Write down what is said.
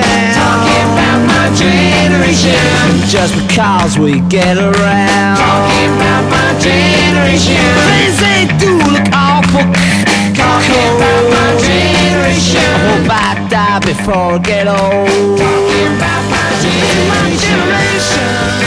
sound. Talking about my generation. Just because we get around. Talking about my generation. Things they do look awful. Talking about my generation. I hope I die before I get old. Talking about my generation.